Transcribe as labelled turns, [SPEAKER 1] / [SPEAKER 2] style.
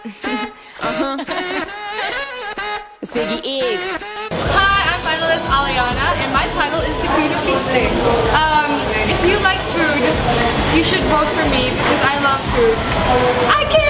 [SPEAKER 1] Ziggy X.
[SPEAKER 2] Hi, I'm finalist Aliana, and my title is the Queen of Feasting. If you like food, you should vote for me because I love food. I can't